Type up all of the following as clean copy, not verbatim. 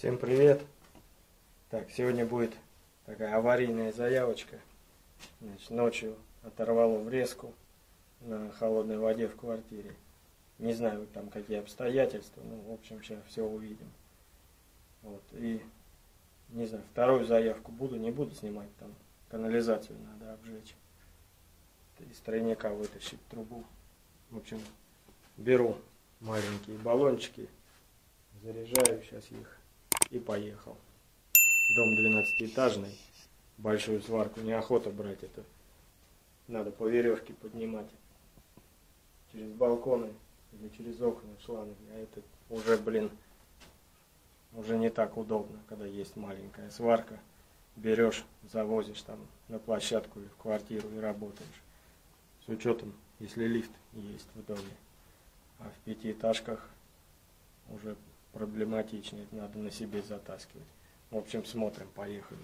Всем привет! Так, сегодня будет такая аварийная заявочка. Значит, ночью оторвало врезку на холодной воде в квартире. Не знаю там какие обстоятельства, ну, в общем, сейчас все увидим. Вот, и не знаю, вторую заявку буду, не буду снимать, там канализацию надо обжечь. Из тройника вытащить трубу. В общем, беру маленькие баллончики, заряжаю сейчас их и поехал. Дом 12-этажный, большую сварку неохота брать, это надо по веревке поднимать через балконы или через окна шланги, а это уже, уже не так удобно, когда есть маленькая сварка. Берешь, завозишь там на площадку или в квартиру и работаешь. С учетом, если лифт есть в доме. А в пятиэтажках уже проблематичнее, это надо на себе затаскивать. В общем, смотрим, поехали.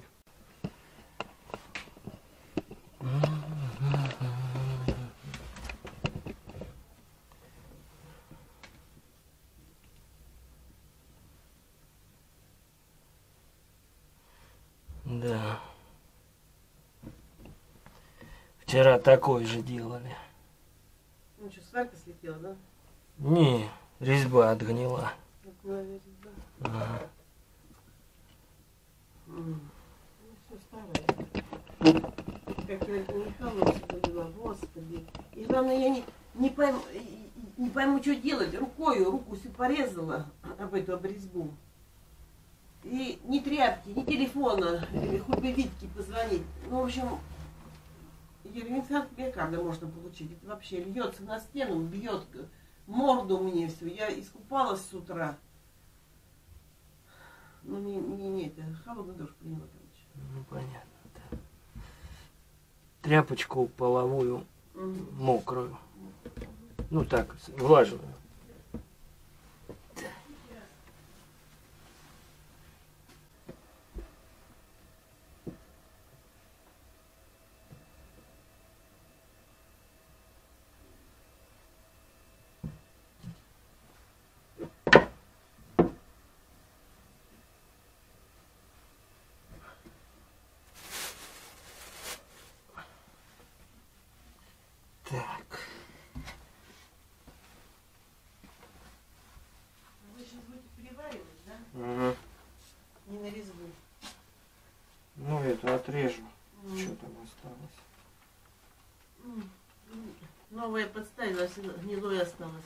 Да. Вчера такой же делали. Ну что, сварка слетела, да? Не, резьба отгнила. Отгнила резьба. Ага. Ну, все старое. Как я Михайловна была, господи. И главное, я не пойму, что делать. Руку всю порезала об эту резьбу. И ни тряпки, ни телефона, или хоть бы Витьке позвонить. Ну, в общем, инфаркт миокарда можно получить. Это вообще льется на стену, бьет морду мне все. Я искупалась с утра. Ну, не это, холодный душ приняла, короче. Ну, понятно, да. Тряпочку половую, мокрую. Ну, так, влажную. Так. Вы сейчас будете переваривать, да? Угу. Не на резьбу. Ну, это отрежу. Что там осталось? Новое подставилось, гнилое осталось.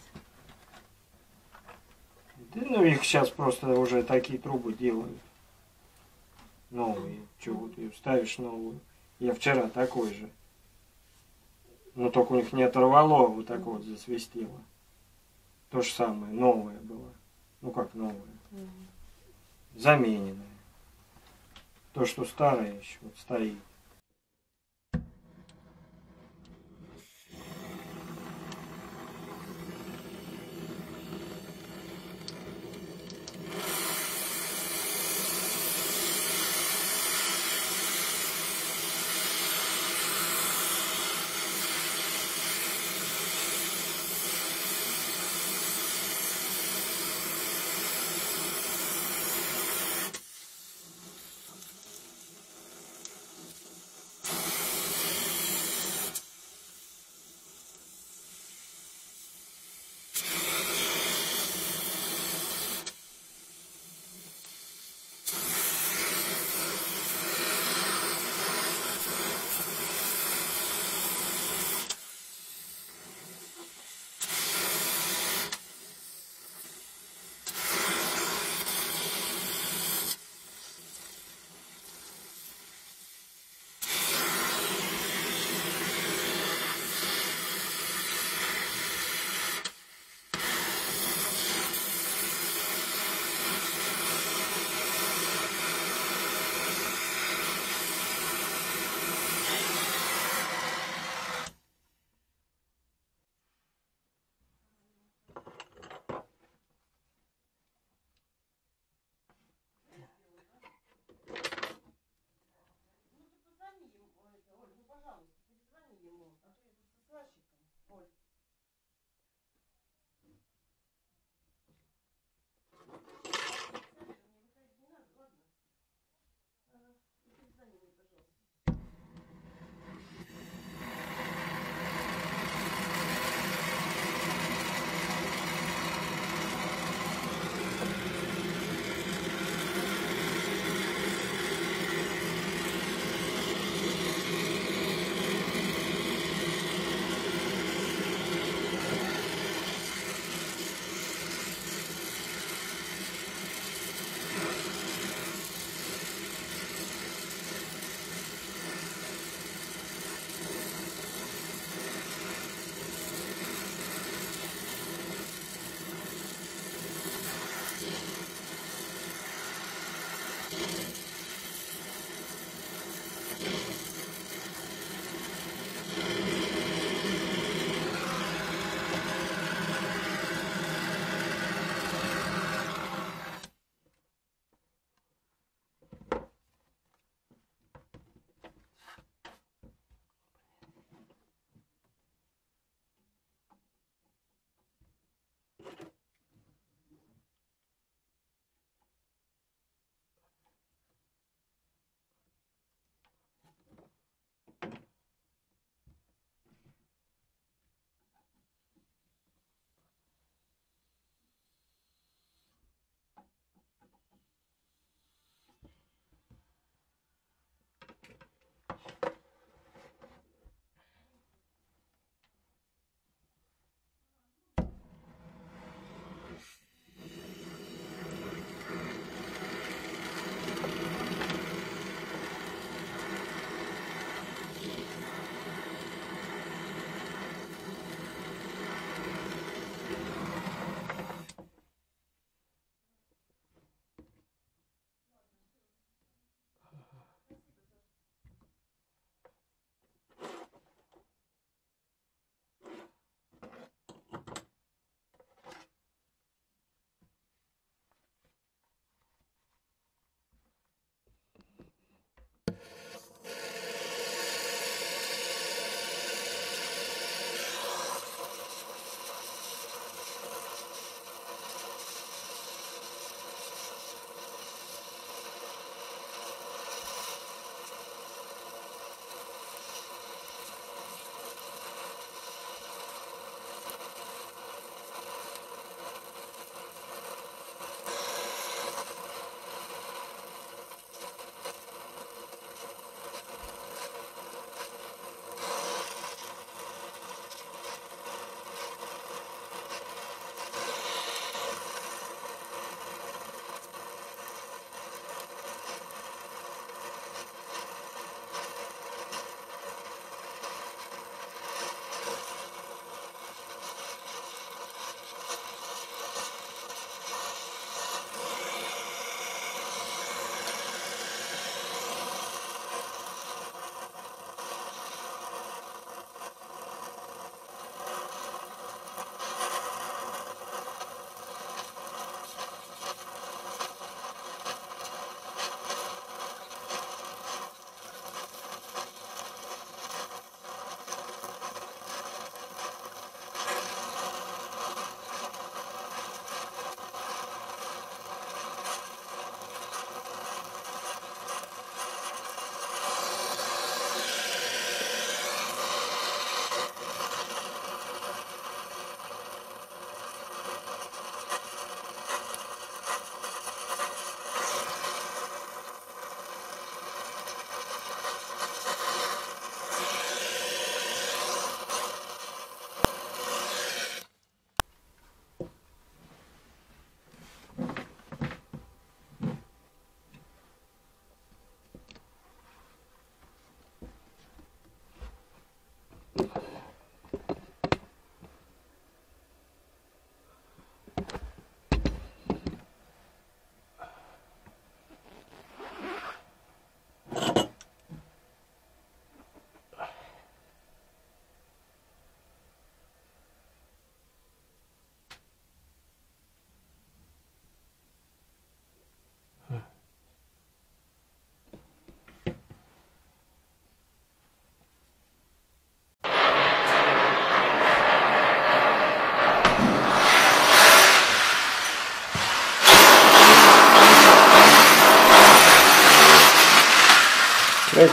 Да, ну, их сейчас просто уже такие трубы делают. Новые. Чего ты ставишь новую? Я вчера такой же. Но только у них не оторвало, вот так вот засвистело. То же самое, новое было. Ну как новое? Замененное. То, что старое еще вот стоит.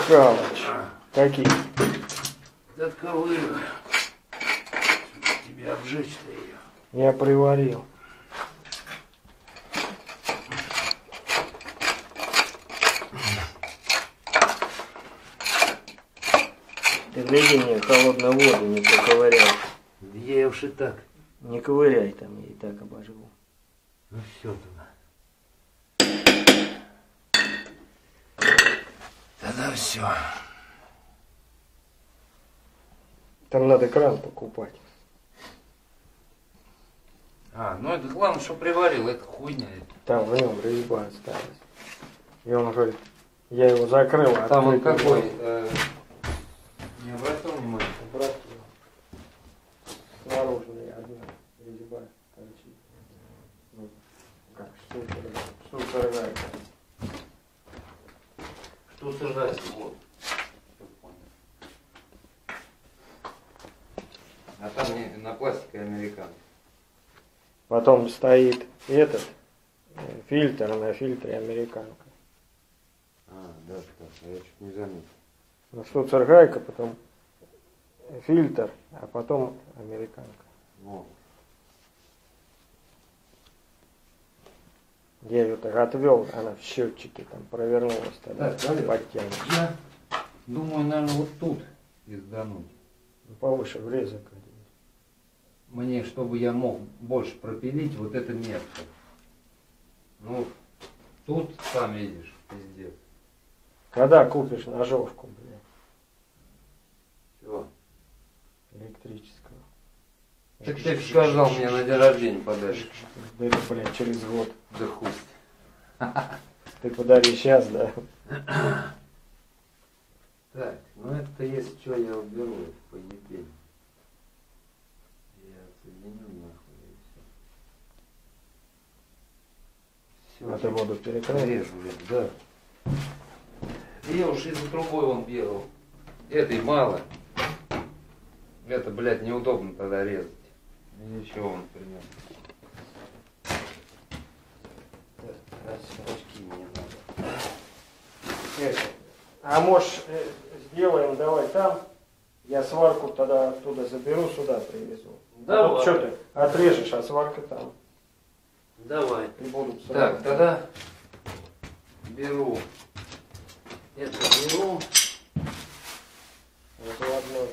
Михалыч, какие? Таковых. Тебе обжечь-то ее. Я приварил. Ты гляди, мне холодную воду не поковыряй. Я уж и так. Не ковыряй там, я и так обожгу. Ну все туда. Тогда все. Там надо кран покупать. Ну это главное, что приварил, это хуйня. Там в нем резьба осталась. И он говорит, я его закрыл. А Там он открытый какой? был. Не обратил внимания? Обратил. Наружная одна резьба торчит. Ну, как штуцер гайка. Что сажать? Вот. А там не на пластике американцы. Потом стоит этот фильтр, на фильтре американка. Да, я чуть не заметил. Ну, штуцер гайка, потом фильтр, а потом американка. Вот. Я ее так отвел, она в счетчике там провернулась тогда, подтянет. Я думаю, наверное, вот тут издануть. Повыше врезок. Мне, чтобы я мог больше пропилить вот это место. Ну, тут, сам видишь, пиздец. Когда купишь ножовку, блядь, Чего? электрическую? Так ты же сказал мне на день рождения подаришь. Да это, блядь, через год. Да хуй. Ты подари сейчас, да? Так, ну это если что, я уберу это по ебе. Я отсоединю нахуй и все. А ты воду перекрыл? Режу, да. Я уж из-за другой он бегал. Этой мало. Это, блядь, неудобно тогда резать. Ничего он принес. Очки мне надо. А может, сделаем, давай там. Я сварку тогда оттуда заберу, сюда привезу. Давай. Вот что ты отрежешь, а сварка там. Давай. И будут сразу. Так, тогда беру. Это беру. Разводной.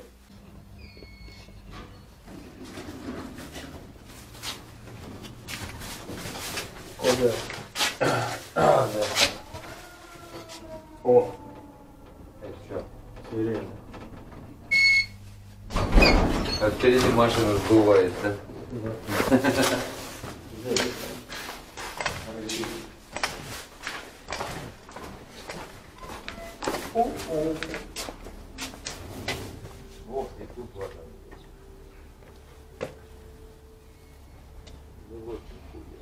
Куда? Да. О, Это что? сирена. А впереди машина сдувает, да? Вот и тут вода. Ну вот нихуя.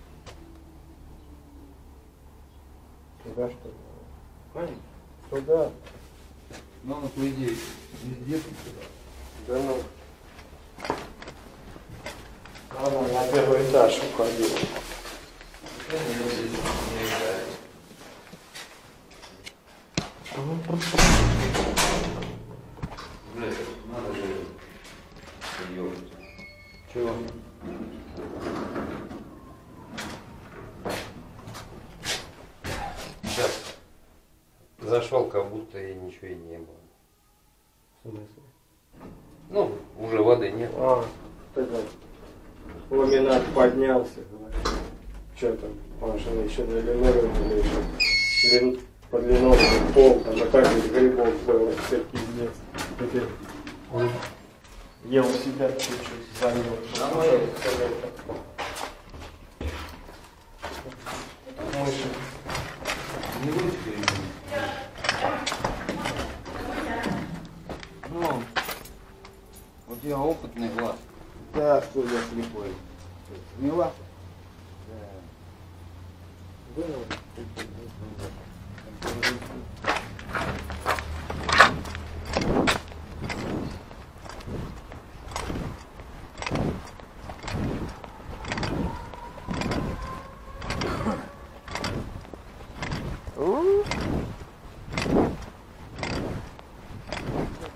Туда что ли? Конечно. Туда. Ну, по идее, везде тут туда. Да ну. Она на первый этаж уходила. Блядь, надо же съёбать. Чего? Сейчас зашел, как будто и ничего и не было. В смысле? Ну, уже воды нет. А, это ламинат поднялся, говорит. Что там, машина еще залинировали, еще под линолеум пол, там и так ведь грибов было, все пиздец. Теперь он ел себя чуть-чуть, замел. Мыши. Не ручкой. Ну, у тебя опытный глаз. Да, что я слепой. Смела? Да. Было?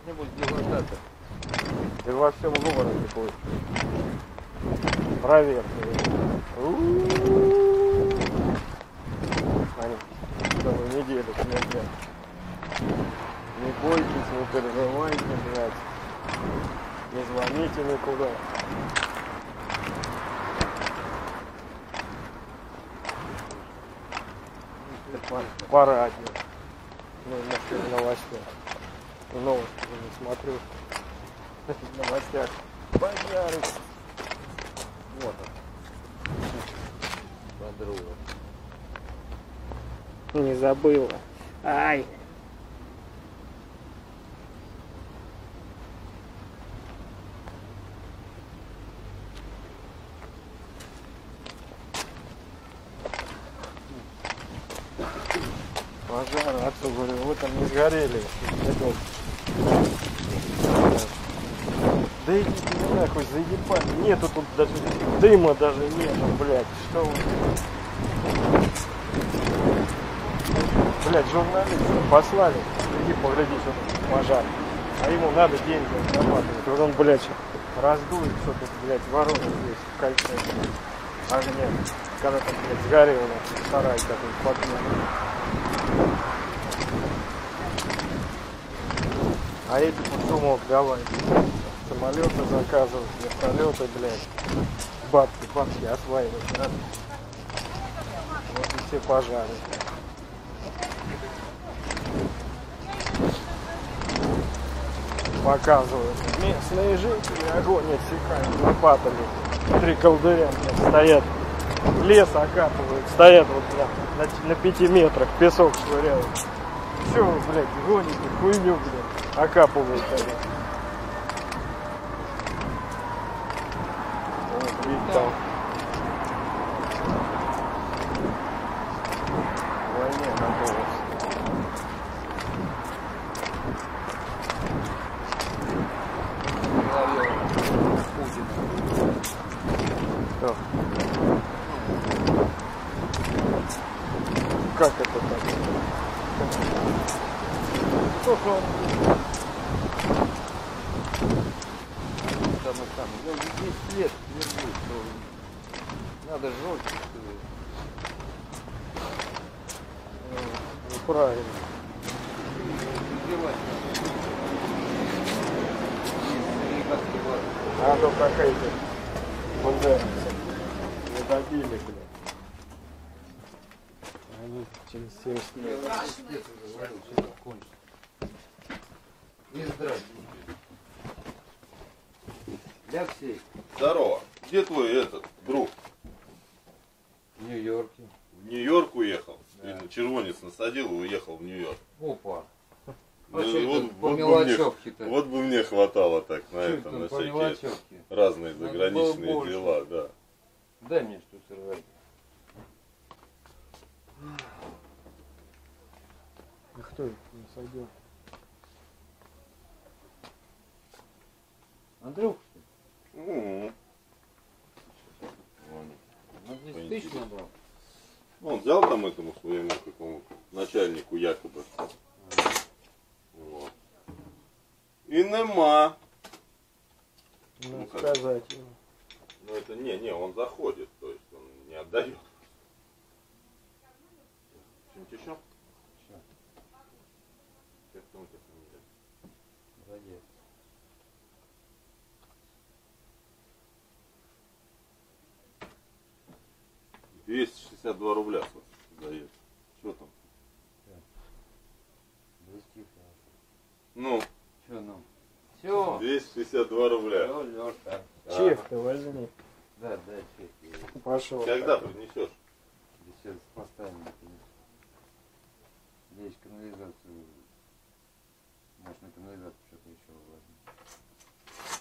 как-нибудь дилататор. Ты во всем городе будет. Проверка. Они целую неделю смотрят. Не бойтесь, не переживайте, блядь. Не звоните никуда. По радио. Ну, может, в новостях. Новости не смотрю. В новостях пожары. Вот он. Подруга. Не забыла. Ай. Пожар, отцу говорю, вы там не сгорели. Да идите нахуй, заебали. Нету тут даже дыма даже нету, блядь. Что вы? Блядь, журналиста послали. Иди погляди, что тут пожар. А ему надо деньги зарабатывать. Вот он, блядь, раздует, что тут, блядь, ворона здесь в кольце огня. Когда там, блядь, сгорел у нас сарай какой-то подъем. А эти под шумок давай. Самолеты заказывают, вертолеты, блядь. Бабки осваивают, да? Вот и все пожары. Показывают. Местные жители огонь отсекают лопатами. 3 колдыря, блядь, стоят. Лес окапывают. Стоят вот, блядь, на 5 метрах песок швыряют. Все, блядь, гоните, хуйню, блядь, окапывают тогда. Вот, видите, там. К войне готовится. Путина. Что? Как это так? Сколько он? Там, я 10 лет держу, что надо жестко сказать. Ну, правильно. А то какая-то бандеровцы не добили, блядь. Они через 70 лет. Не здрасте. Алексей. Здорово. Где твой этот друг? В Нью-Йорке. В Нью-Йорк уехал? Да. Или червонец насадил и уехал в Нью-Йорк? Опа. Ну, А что вот, это по вот бы мелочевке-то? мне, вот бы мне хватало так на Что это, это на по всякие мелочевке? разные Надо заграничные было больше. дела, да. Дай мне что сорвать. А кто их насадил? Андрюх, что ли? Ну, На 10 тысяч набрал? он взял там этому своему какому-то начальнику якобы. Вот. И нема. Надо как? сказать ему. Ну это не, он заходит, то есть он не отдает. Что-нибудь еще? Всё. Как там у тебя фамилия? Молодец. $262 рубля дает. Что там? 200. Ну, Что ну? Все. 262 рубля. Все, Лёша. Чек ты возьми. Да, чек. Пошел. Когда принесешь? Беседа с постами. Здесь канализацию. Может, на канализацию что-то еще возьму.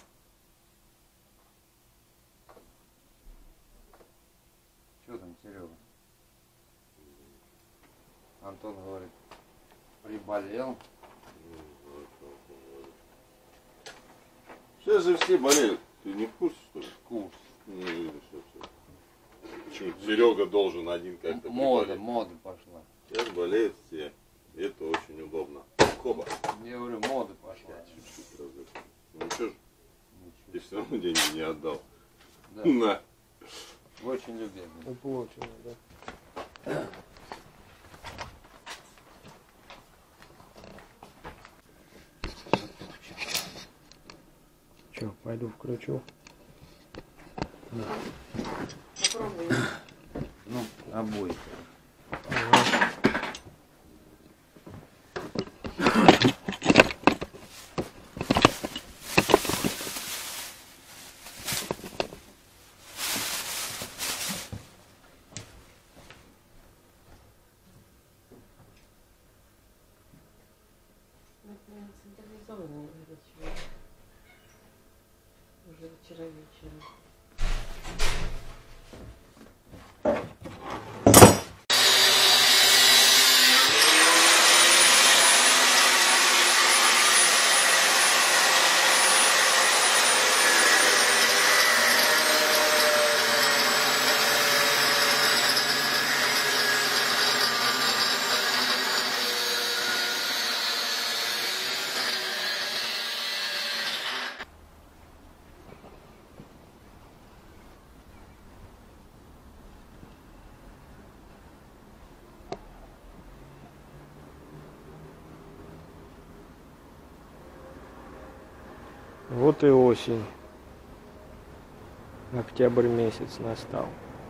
Что там, Серега? Антон говорит, приболел. Сейчас же все болеют. Ты не в курсе, что ли? Курс. Ну, видишь, все. Почему Серега должен один как-то приболеть? Мода пошла. Сейчас болеют все. Это очень удобно. Хоба. Я говорю, мода пошла. Чуть-чуть. равно деньги не отдал. Да. На. Очень любезно. Уплочено, да. Че, пойду включу. Попробуй. Ну, обои. Централизованно горячее. Уже вчера вечером. Вот и осень. Октябрь месяц настал.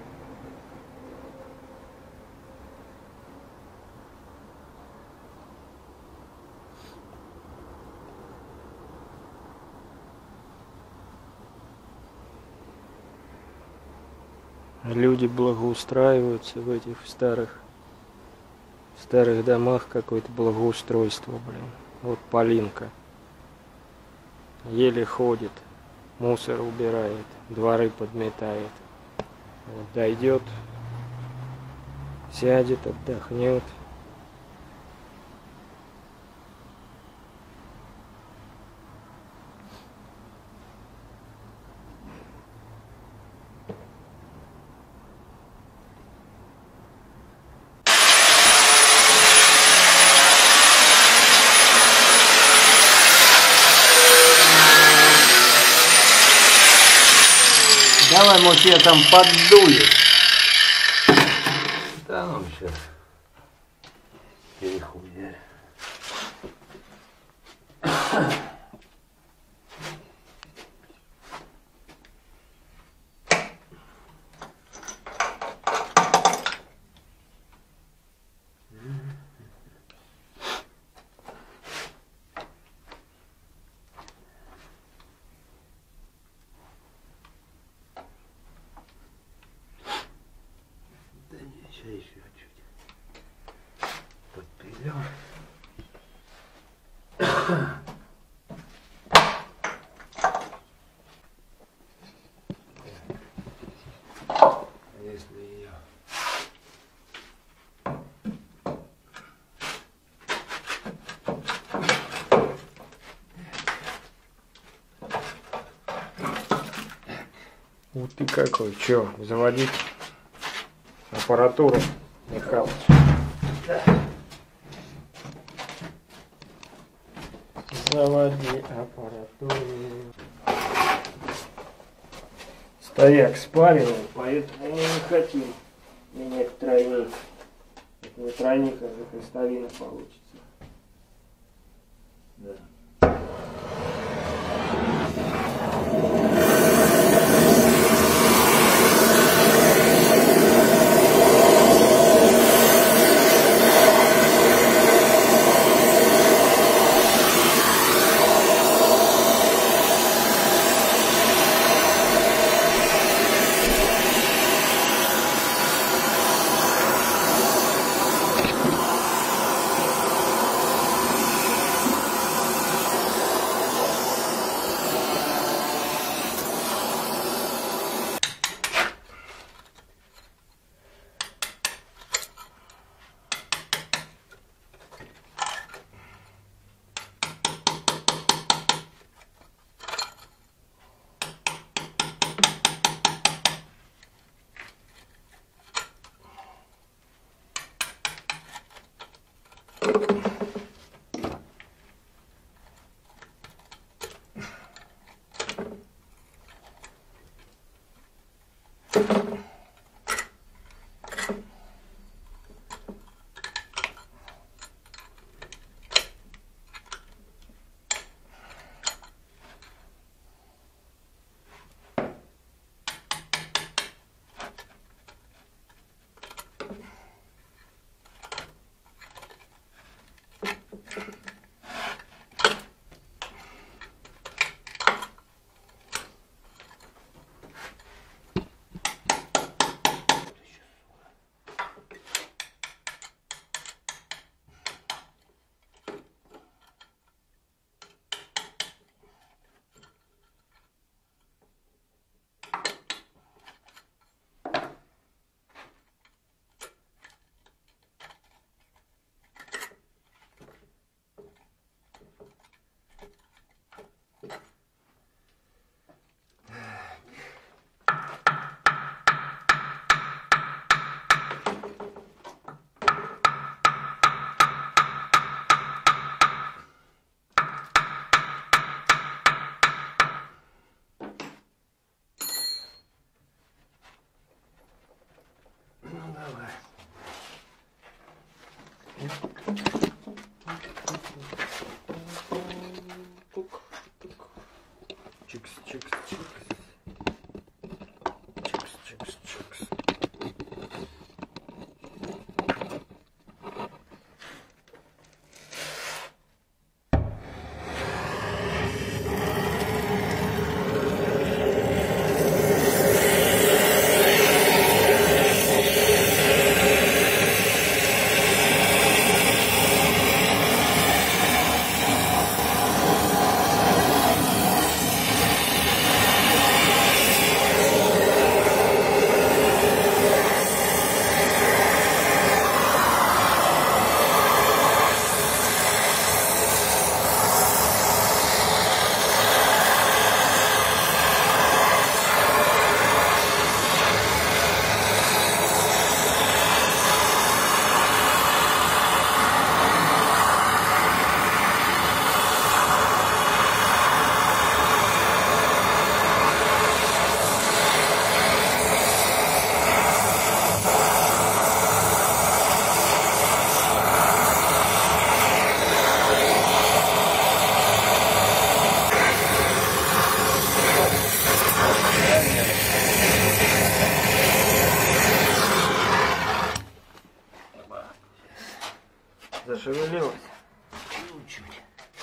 Люди благоустраиваются в этих старых домах, какое-то благоустройство, блин. Вот Полинка. Еле ходит, мусор убирает, дворы подметает. Вот дойдет, сядет, отдохнет. Давай, может, я там поддую. Да, ну сейчас перехуярь. Еще чуть подпилю. Если ее Вот ты какой, чё, заводить аппаратуру, Михалыч? Заводи аппаратуру. Стояк спаривал, поэтому не хотим менять тройник. Это не тройник, а за крестовина получится. да. Чикс, чикс, чикс. Чикс, чикс, чикс. Зашевелилась. Чуть-чуть.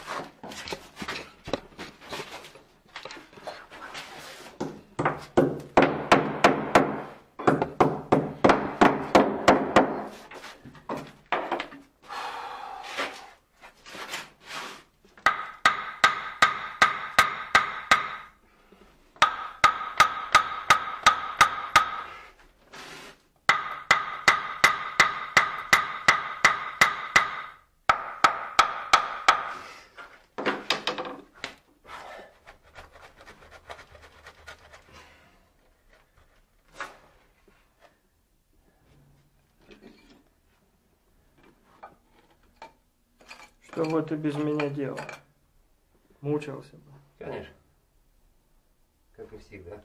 Что бы ты без меня делал? Мучился бы. Конечно. Как и всегда.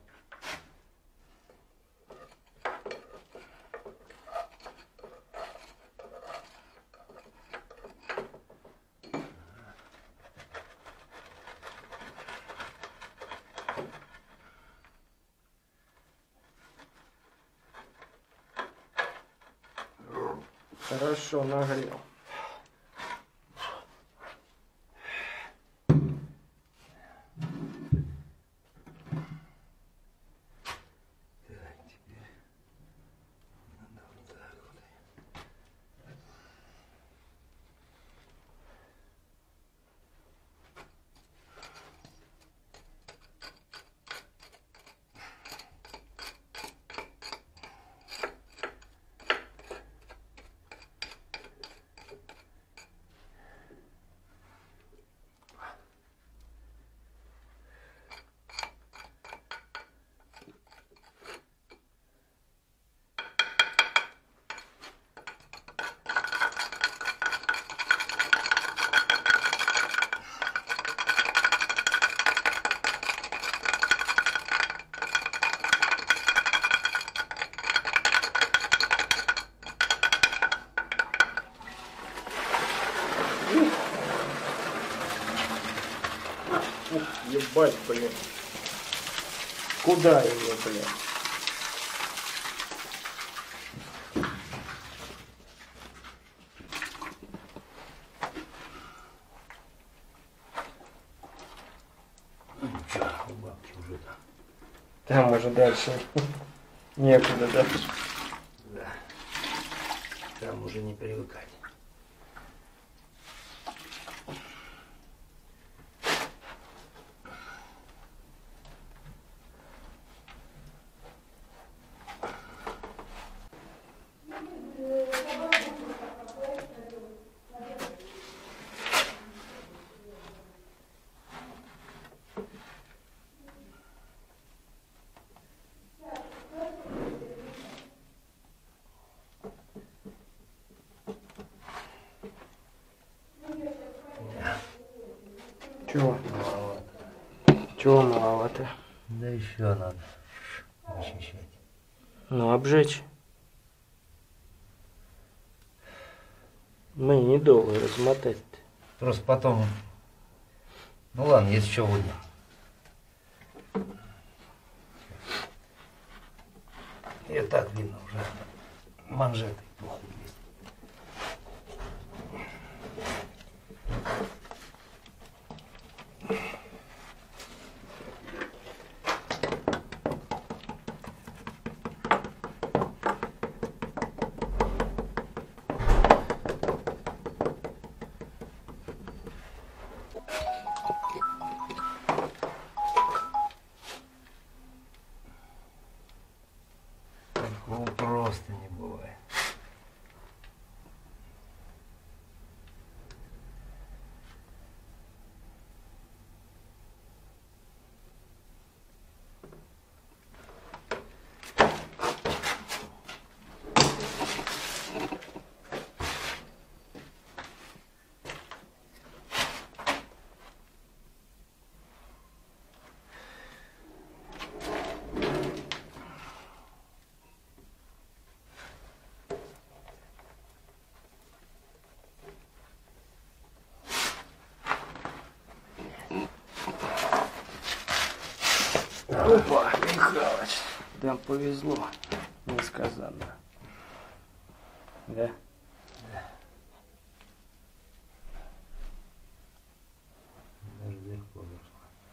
Хорошо, нагрел. Ух, ебать, блин. Куда ее, блин? У бабки уже там. Там уже дальше некуда дальше. Да. Там уже не привыкать. Чего? Маловато. Чего маловато? Да еще надо очищать. Ну, обжечь. Мы недолго размотать-то. Просто потом... Ну ладно, если что, выйдем. И так видно уже манжеты плохо есть. Такого просто не бывает. Опа, Михалыч, нам повезло, несказанно. Да? Даже легко зашло.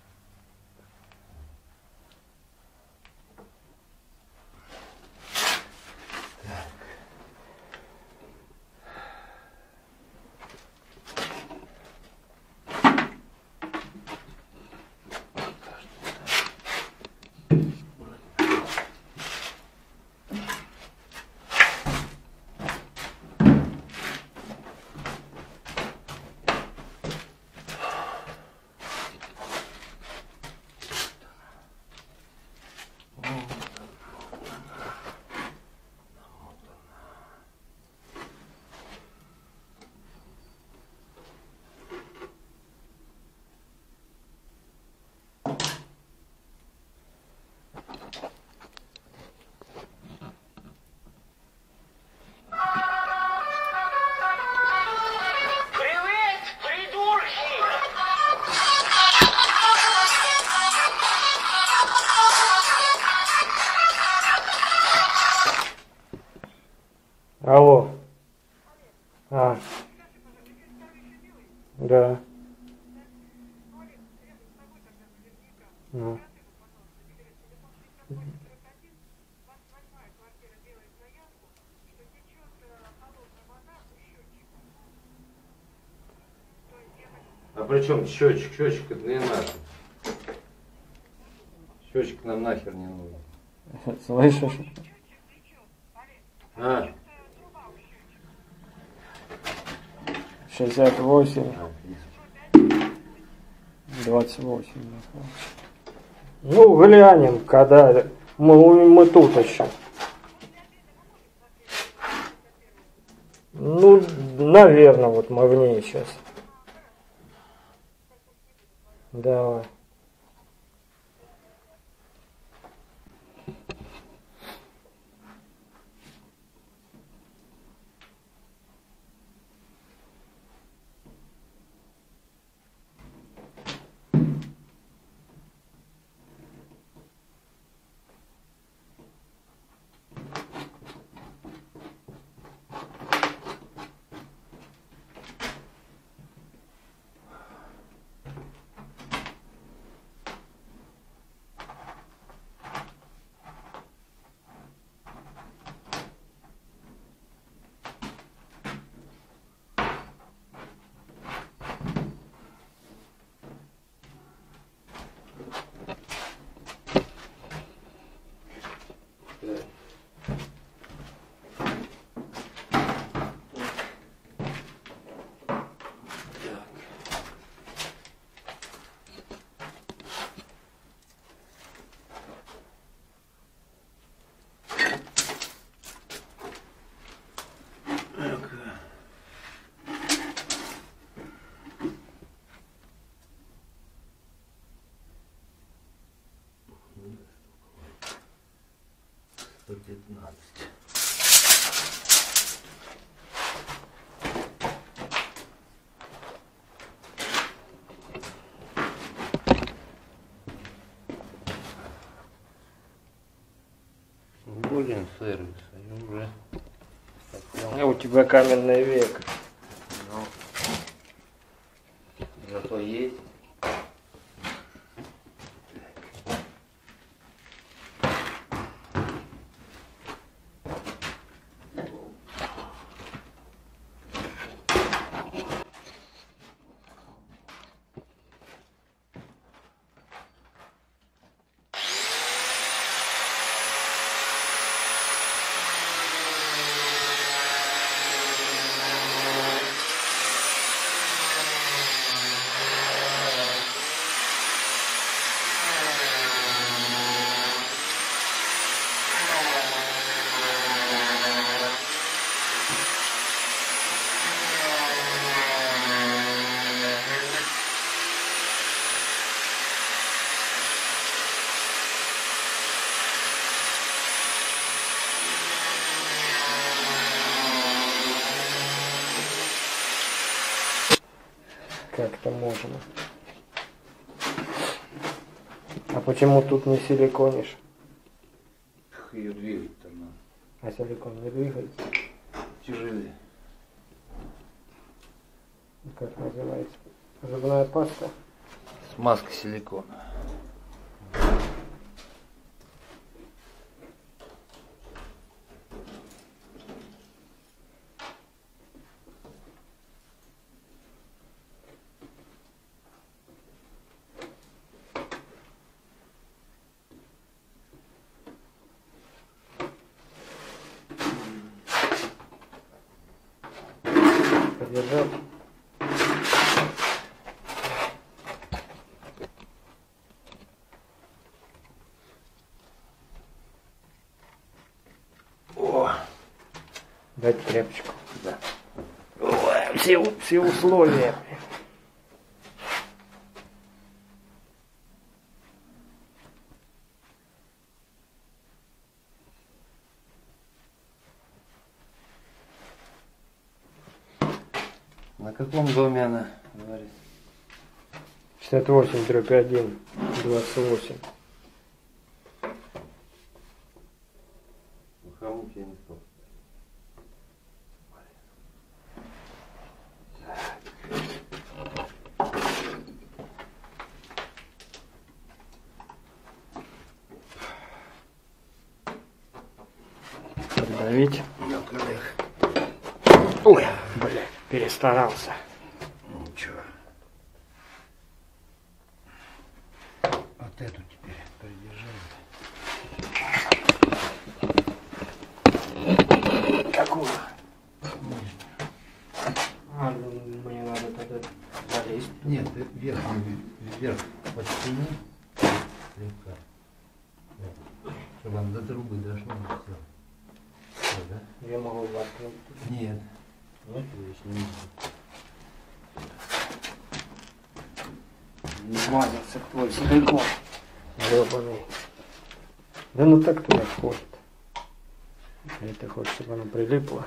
Алло. Да. Ну. А при чем счетчик? Счетчик это не надо. Счетчик нам нахер не нужен. Слышишь? А? 68, 28. Ну, глянем, когда мы тут еще. Ну, наверное, вот мы в ней сейчас. Давай. один сервис, и уже А у тебя каменный век. ну, зато есть. Как-то можно. А почему тут не силиконишь? Ее двигать там надо. А силикон не двигается? Тяжелее. Как называется? Зубная паста? Смазка силикона. Подержать? О, Дать тряпочку. да. Ой, все условия. На каком доме она говорит? 68/1, 28. Хомут я не стал. Подавить. Ёкарых. Ой, блядь, перестарался. Ничего. Вот эту теперь придержи. Какую? А, ну, мне надо тогда залезть. Нет, вверх подтяни. Слегка. Вот. Чтобы он до трубы дошло. Все, да? Я могу воткнуть. Нет. Нет? Если не Не смазался твой силикон. Ёбаный. Да ну так туда входит. Или ты хочешь, чтобы оно прилипло?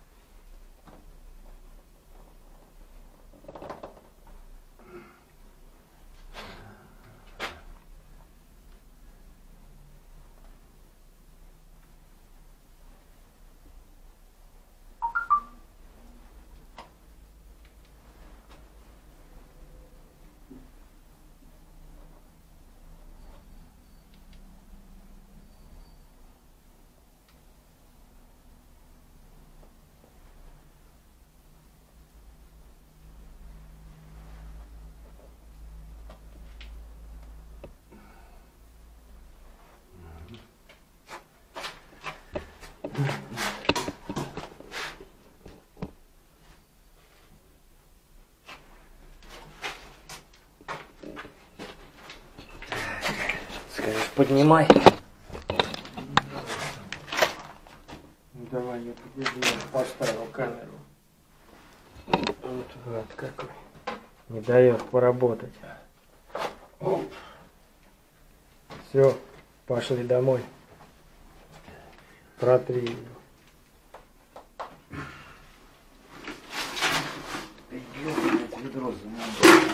Скажешь, поднимай. Ну, давай, я подержу, я поставил камеру. Вот гад какой. Не дает поработать. Все, пошли домой. Протри ее. ведро замочить.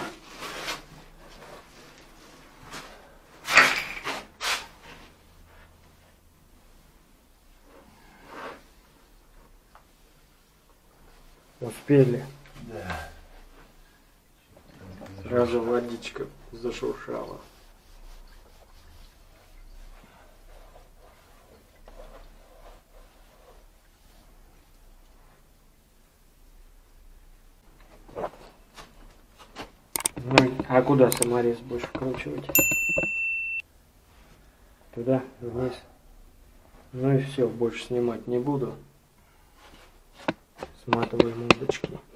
Успели. Да. Сразу водичка зашуршала. Ну, а куда саморез будешь вкручивать? Туда, вниз. Ну и все, больше снимать не буду. Сматываем удочки.